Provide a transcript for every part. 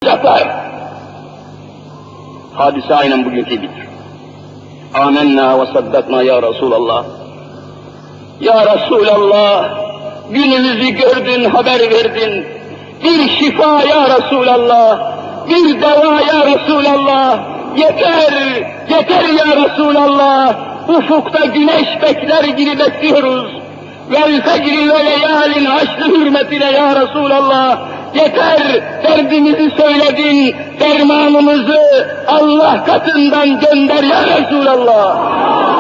olacaklar. Hadise aynen bugünkü gibidir. Âmennâ ve saddaknâ ya Resulallah. Ya Resulallah, günümüzü gördün, haber verdin. Bir şifa ya Resulallah, bir deva ya Resulallah. Yeter, yeter ya Resulallah. Ufukta güneş bekler gibi bekliyoruz. Vel fecri ve leyalin haşrı hürmetine ya Resulallah. Yeter, derdimizi söyledin, dermanımızı Allah katından gönder ya Resulallah.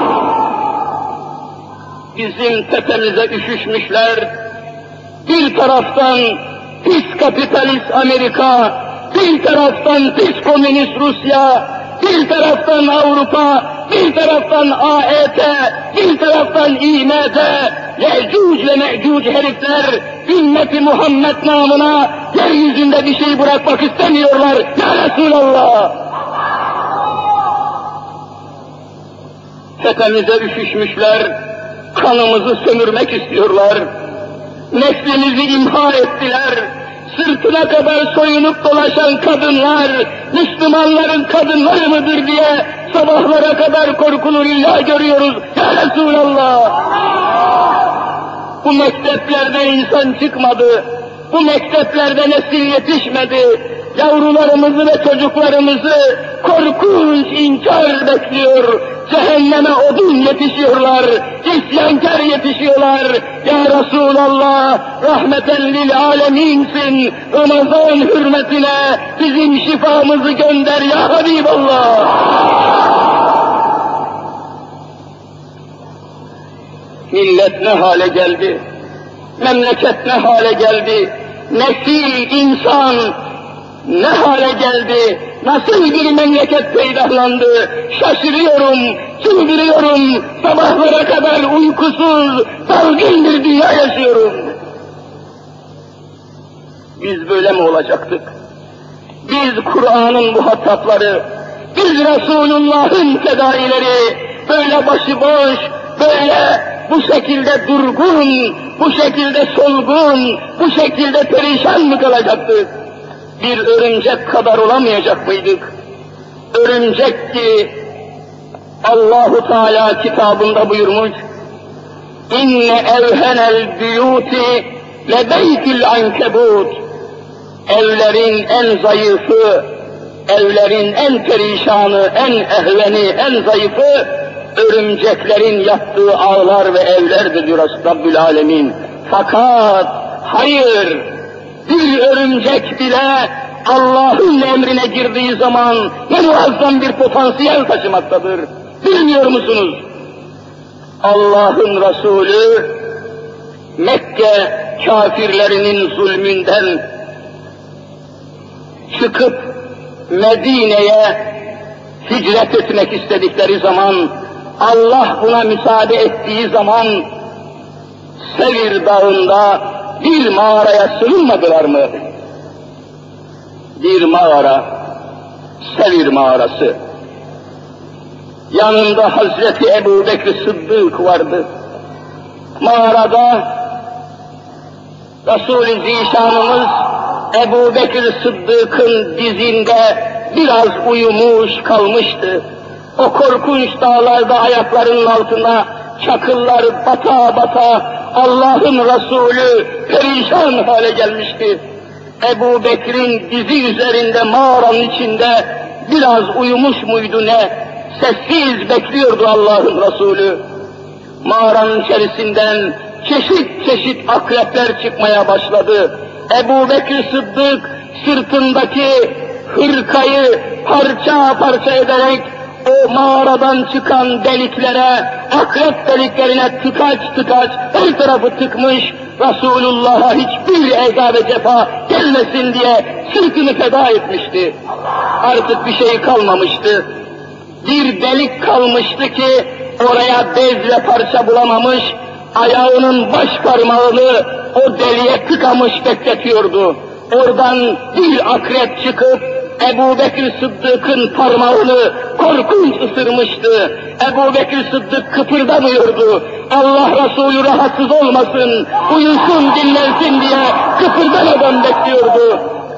Bizim tepemize üşüşmüşler, bir taraftan pis kapitalist Amerika, bir taraftan pis komünist Rusya, bir taraftan Avrupa, bir taraftan AET, bir taraftan İMD, Yecûc ve Mecûc herifler, ümmeti Muhammed namına yeryüzünde bir şey bırakmak istemiyorlar ya Resulallah. Tepemize üşüşmüşler, kanımızı sömürmek istiyorlar, neslimizi imha ettiler, sırtına kadar soyunup dolaşan kadınlar, Müslümanların kadınları mıdır diye sabahlara kadar korkulu rüya görüyoruz ya Resulallah. Bu mekteplerden insan çıkmadı, bu mekteplerde nesil yetişmedi, yavrularımızı ve çocuklarımızı korkunç inkar bekliyor, cehenneme odun yetişiyorlar, isyankar yetişiyorlar. Ya Resulallah, rahmeten lil aleminsin, Ramazan hürmetine bizim şifamızı gönder ya Habiballah. Millet ne hale geldi, memleket ne hale geldi, nesil, insan ne hale geldi, nasıl bir memleket peydahlandı, şaşırıyorum, çıldırıyorum, sabahlara kadar uykusuz, dalgın bir dünya yaşıyorum. Biz böyle mi olacaktık? Biz Kur'an'ın muhatapları, biz Resulullah'ın fedaileri, böyle başıboş, böyle bu şekilde durgun, bu şekilde solgun, bu şekilde perişan mı kalacaktık? Bir örümcek kadar olamayacak mıydık? Örümcek ki Allahu Teala kitabında buyurmuş, İnne evhenel biyuti lebeytil ankebut. Evlerin en zayıfı, evlerin en perişanı, en ehveni, en zayıfı örümceklerin yattığı ağlar ve evlerdir diyor Rabbül Alemin. Fakat hayır, bir örümcek bile Allah'ın emrine girdiği zaman ne muazzam bir potansiyel taşımaktadır. Bilmiyor musunuz? Allah'ın Resulü Mekke kafirlerinin zulmünden çıkıp Medine'ye hicret etmek istedikleri zaman, Allah buna müsaade ettiği zaman Sevir Dağı'nda bir mağaraya sığınmadılar mı? Bir mağara, Sevir Mağarası. Yanında Hazreti Ebu Bekir Sıddık vardı. Mağarada Resul-i Zişanımız Ebu Bekir Sıddık'ın dizinde biraz uyumuş kalmıştı. O korkunç dağlarda ayaklarının altına çakıllar bata bata Allah'ın Resulü perişan hale gelmişti. Ebu Bekir'in dizi üzerinde mağaranın içinde biraz uyumuş muydu ne? Sessiz bekliyordu Allah'ın Resulü. Mağaranın içerisinden çeşit çeşit akrepler çıkmaya başladı. Ebu Bekir Sıddık sırtındaki hırkayı parça parça ederek o mağaradan çıkan deliklere, akrep deliklerine tıkaç tıkaç her tarafı tıkmış, Resulullah'a hiçbir eza ve cefa gelmesin diye sırtını feda etmişti. Artık bir şey kalmamıştı. Bir delik kalmıştı ki oraya bezle parça bulamamış, ayağının baş parmağını o deliğe tıkamış bekletiyordu. Oradan bir akrep çıkıp Ebu Bekir Sıddık'ın parmağını korkunç ısırmıştı. Ebu Bekir Sıddık kıpırdamıyordu. Allah Resulü rahatsız olmasın, uyusun, dinlensin diye kıpırdamadan bekliyordu.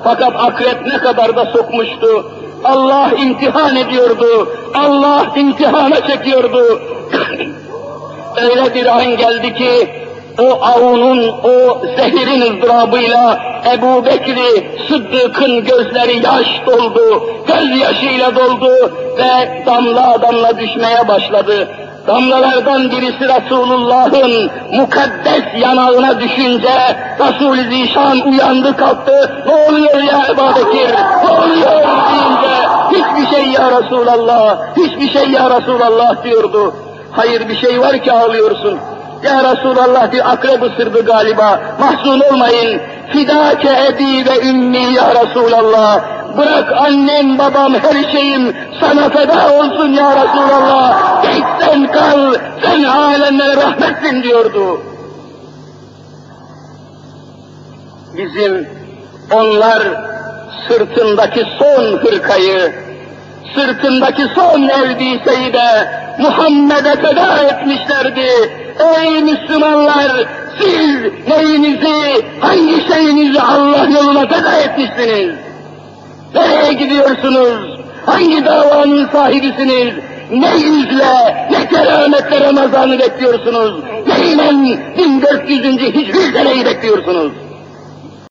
Fakat akrep ne kadar da sokmuştu. Allah imtihan ediyordu. Allah imtihana çekiyordu. Öyle bir an geldi ki o avunun, o zehirin ızdırabıyla Ebu Bekir'i Sıddık'ın gözleri yaş doldu, gözyaşıyla doldu ve damla damla düşmeye başladı. Damlalardan birisi Resulullah'ın mukaddes yanağına düşünce Resul-i Zişan uyandı kalktı. Ne oluyor ya Ebu Bekir? Ne oluyor deyince hiçbir şey ya Resulallah, hiçbir şey ya Resulallah diyordu. Hayır bir şey var ki ağlıyorsun. Ya Resulallah bir akrep ısırdı galiba. Mahzun olmayın. Fidâke ebi ve ümmi ya Resulallah. Bırak annem, babam, her şeyim sana feda olsun ya Resulallah. Git sen kal, sen alemlere rahmetsin diyordu. Bizim onlar sırtındaki son hırkayı, sırtındaki son elbiseyi de Muhammed'e feda etmişlerdi. Ey Müslümanlar! Siz neyinizi, hangi şeyinizi Allah yoluna feda etmişsiniz? Nereye gidiyorsunuz? Hangi davanın sahibisiniz? Ne yüzle, ne kerametle Ramazan'ı bekliyorsunuz? Neyle 1400. Hicri seneyi bekliyorsunuz?